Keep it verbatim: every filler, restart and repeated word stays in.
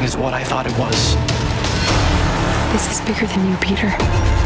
is what I thought it was. This is bigger than you, Peter.